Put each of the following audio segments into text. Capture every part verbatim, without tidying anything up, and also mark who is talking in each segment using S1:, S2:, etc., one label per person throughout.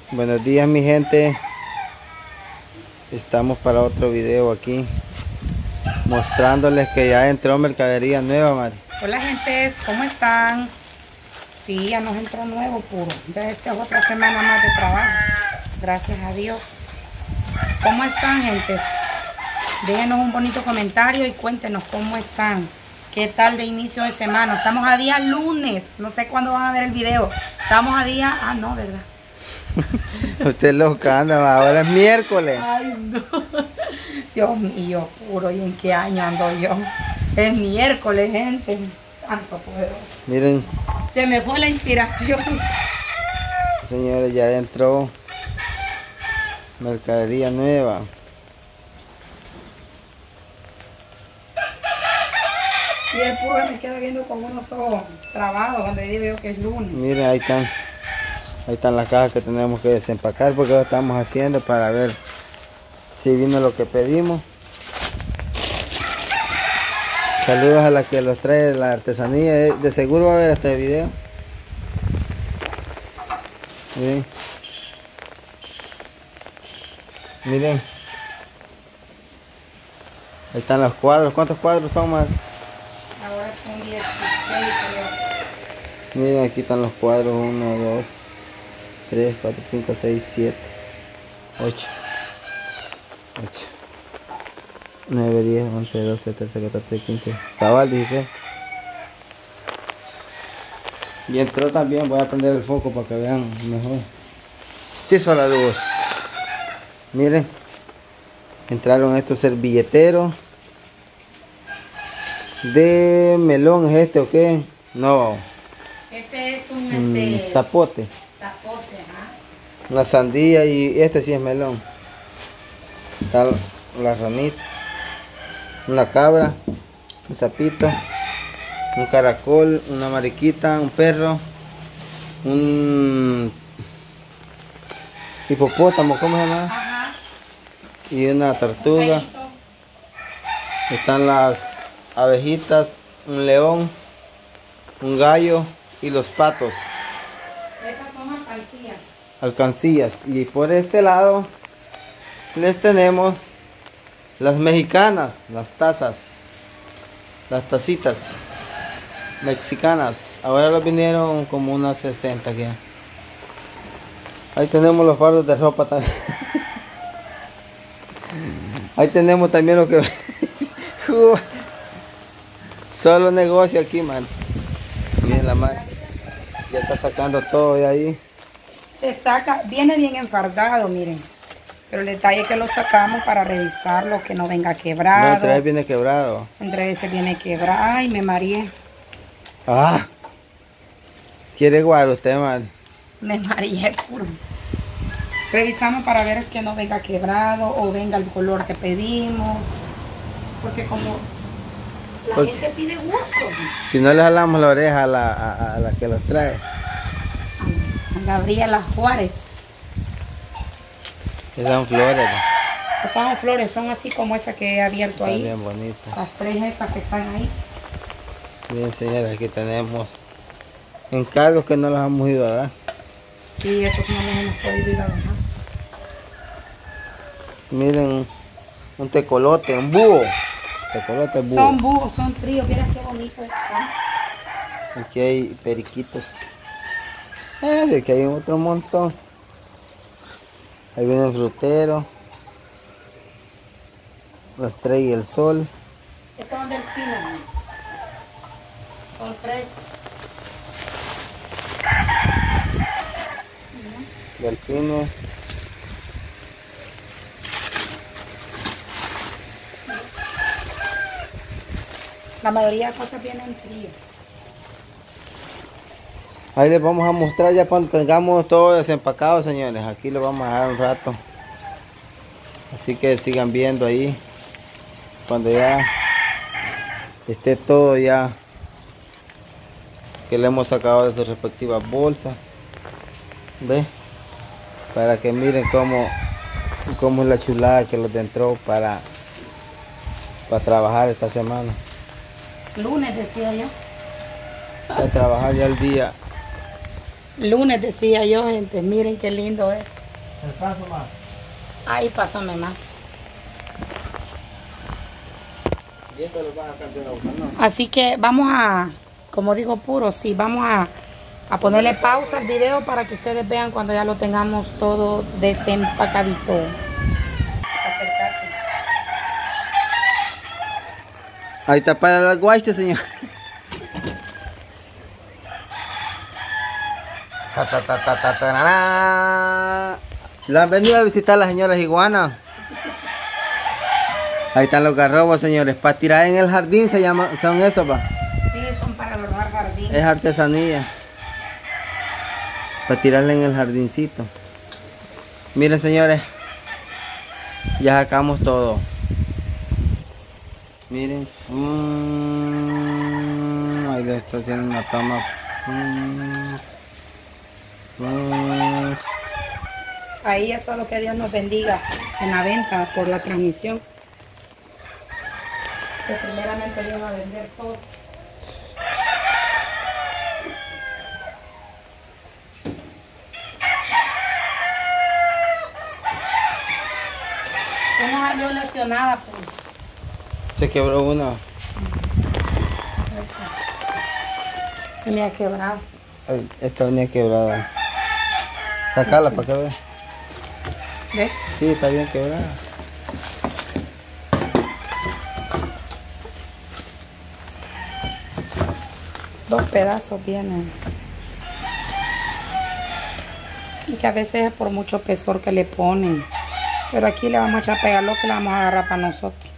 S1: Buenos días, mi gente. Estamos para otro video aquí mostrándoles que ya entró mercadería nueva, Mari.
S2: Hola, gentes, ¿cómo están? Sí, ya nos entró nuevo puro. Ya esta es otra semana más de trabajo. Gracias a Dios. ¿Cómo están, gentes? Déjenos un bonito comentario y cuéntenos cómo están. ¿Qué tal de inicio de semana? Estamos a día lunes. No sé cuándo van a ver el video. Estamos a día... Ah, no, ¿verdad?
S1: Usted loca anda, ahora es miércoles.
S2: Ay, no. Dios mío, puro. ¿Y en qué año ando yo? Es miércoles, gente. Santo poderoso.
S1: Miren.
S2: Se me fue la inspiración.
S1: Señores, ya entró mercadería nueva.
S2: Y el puro me queda viendo con unos ojos trabados donde veo que es lunes.
S1: Miren, ahí están. Ahí están las cajas que tenemos que desempacar porque lo estamos haciendo para ver si vino lo que pedimos. Saludos a la que los trae la artesanía. De seguro va a ver este video. Miren. Miren. Ahí están los cuadros. ¿Cuántos cuadros son, más?
S2: Ahora son dieciséis, creo.
S1: Miren, aquí están los cuadros. uno, dos, tres, cuatro, cinco, seis, siete, ocho, ocho, nueve, diez, once, doce, trece, catorce, quince, cabal dieciséis. Y entró también, voy a prender el foco para que vean mejor. Sí, hizo la luz. Miren, entraron estos servilleteros de melón. ¿Es este o qué? No.
S2: Ese es un este,
S1: mm, zapote.
S2: zapote, ¿ah?
S1: Una sandía y este sí es melón. Está la ranita, una cabra, un sapito, un caracol, una mariquita, un perro, un hipopótamo, ¿cómo se llama?
S2: Ajá.
S1: Y una tortuga.
S2: Un
S1: Están las abejitas, un león, un gallo y los patos.
S2: Esas son alcancías.
S1: Alcancías. Y por este lado les tenemos las mexicanas, las tazas, las tacitas mexicanas. Ahora los vinieron como unas sesenta que. Ahí tenemos los fardos de ropa también. Ahí tenemos también lo que solo negocio aquí, man. Miren la mano. Ya está sacando todo de ahí.
S2: Se saca, viene bien enfardado, miren. Pero el detalle es que lo sacamos para revisarlo, que no venga quebrado.
S1: No, otra vez viene quebrado.
S2: Entre veces viene quebrado. Ay, me mareé.
S1: Ah. ¿Quiere guaro usted, man?
S2: Me mareé, puro. Revisamos para ver que no venga quebrado o venga el color que pedimos. Porque como la
S1: Porque
S2: gente pide gusto.
S1: si no le jalamos la oreja a la, a, a la que los trae.
S2: A Gabriela Juárez.
S1: Esas son flores. ¿No?
S2: Estas son flores, son así como esa que he abierto
S1: Están
S2: ahí.
S1: bien bonitas.
S2: Las tres estas que están ahí.
S1: Bien, señores, aquí tenemos encargos que no los hemos ido a dar.
S2: Sí, esos no los hemos podido ir a dejar.
S1: Miren, un tecolote, un búho. Tecolote, búho.
S2: Son búhos, son tríos, mira qué bonito están.
S1: Aquí hay periquitos. Eh, de que hay otro montón. Ahí viene el frutero. Las tres y el sol.
S2: Estos son delfines. Son tres.
S1: Delfines.
S2: La mayoría de cosas vienen en trío.
S1: Ahí les vamos a mostrar ya cuando tengamos todo desempacado, señores. Aquí lo vamos a dejar un rato. Así que sigan viendo ahí. Cuando ya esté todo ya que le hemos sacado de sus respectivas bolsas. ¿Ve? Para que miren cómo, cómo es la chulada que los entró para, para trabajar esta semana.
S2: Lunes decía yo.
S1: Para trabajar ya el día.
S2: Lunes decía yo, gente. Miren qué lindo es.
S1: ¿El paso más?
S2: Ahí pásame más.
S1: Y esto lo vas a cantar a buscar, ¿no?
S2: Así que vamos a, como digo puro, sí, vamos a, a ponerle pausa al video para que ustedes vean cuando ya lo tengamos todo desempacadito. Acércate.
S1: Ahí está para la guaste, señor. Ta, ta, ta, ta, ta, tarará. La han venido a visitar las señoras iguanas. Ahí están los garrobos, señores. Para tirar en el jardín se llama, son esos, pa.
S2: Sí, son para adornar jardín.
S1: Es artesanía. Para tirarle en el jardincito. Miren, señores. Ya sacamos todo. Miren. Mm, ahí le estoy haciendo una toma. Mm, mm.
S2: Ahí eso es lo que Dios nos bendiga en la venta por la transmisión. Que primeramente Dios va a vender todo. Una salió lesionada, pues.
S1: Se quebró una.
S2: Me ha quebrado.
S1: Ay, esta venía quebrada. Sacala para que vean.
S2: ¿Ves?
S1: Sí, está bien quebrada.
S2: Dos pedazos vienen. Y que a veces es por mucho pesor que le ponen. Pero aquí le vamos a echar pegar lo que le vamos a agarrar para nosotros.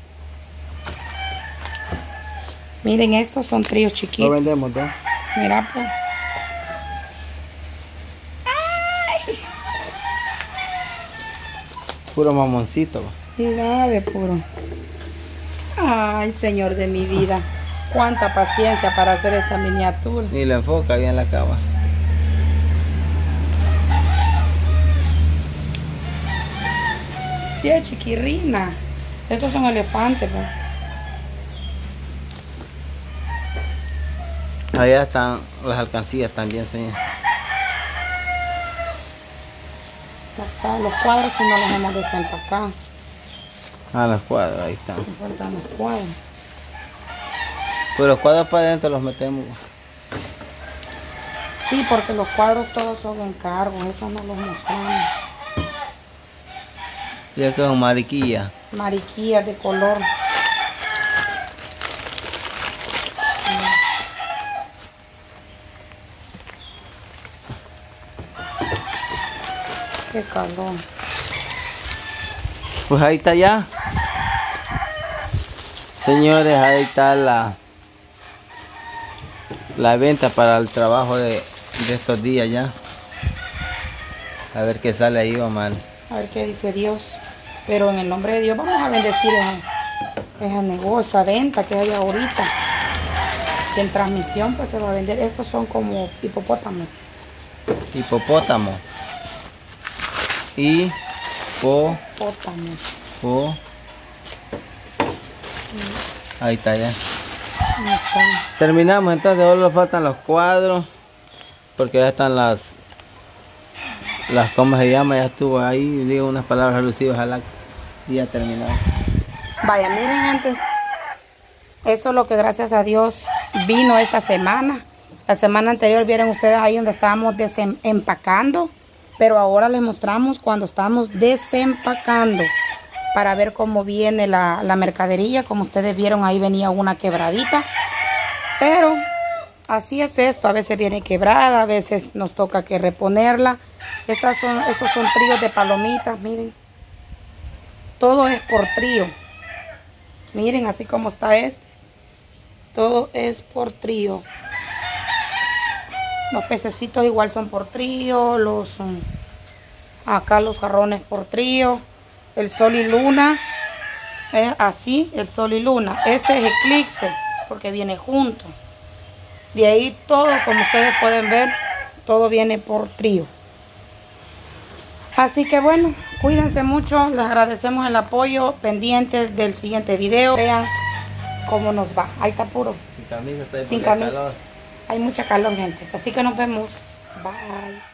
S2: Miren, estos son tríos
S1: Lo
S2: chiquitos.
S1: vendemos, ¿no?
S2: Mira, pues.
S1: Puro mamoncito. Va.
S2: Mira, de puro. Ay, Señor de mi vida. Cuánta paciencia para hacer esta miniatura.
S1: Ni lo enfoca bien la cama.
S2: Sí, es chiquirrina. Estos son elefantes, pues.
S1: Allá están las alcancías también, señor.
S2: Ya está. Los cuadros si no los hemos desempacado.
S1: Ah, los cuadros, ahí están.
S2: Me faltan los cuadros.
S1: Pues los cuadros para adentro los metemos.
S2: Sí, porque los cuadros todos son encargos. Esos no los mostramos.
S1: Ya que es un mariquilla.
S2: Mariquillas de color. Qué calor.
S1: Pues ahí está ya. Señores, ahí está la la venta para el trabajo de, de estos días ya. A ver qué sale ahí, Omar.
S2: A ver qué dice Dios. Pero en el nombre de Dios vamos a bendecir ese, ese negocio, esa venta que hay ahorita. Que en transmisión pues se va a vender. Estos son como hipopótamos.
S1: Hipopótamo. Y po,
S2: Hipopótamos.
S1: po. Ahí está ya.
S2: Ahí está.
S1: Terminamos entonces, ahora nos faltan los cuadros. Porque ya están las las ¿cómo se llama? Ya estuvo ahí, digo unas palabras alusivas al acto. Y ya terminado.
S2: Vaya, miren antes. Eso es lo que gracias a Dios vino esta semana. La semana anterior vieron ustedes ahí donde estábamos desempacando. Pero ahora les mostramos cuando estamos desempacando. Para ver cómo viene la, la mercadería. Como ustedes vieron ahí venía una quebradita. Pero así es esto. A veces viene quebrada. A veces nos toca que reponerla. Estas son, estos son tríos de palomitas. Miren. Todo es por trío. Miren así como está este. Todo es por trío. Los pececitos igual son por trío. Los um, acá los jarrones por trío. El sol y luna. Es así, el sol y luna. Este es eclipse porque viene junto. De ahí todo, como ustedes pueden ver, todo viene por trío. Así que bueno, cuídense mucho, les agradecemos el apoyo, pendientes del siguiente video. Vean cómo nos va. Ahí está puro.
S1: Sin camisa, estoy
S2: Sin camisa. Hay mucha calor, gente. Así que nos vemos. Bye.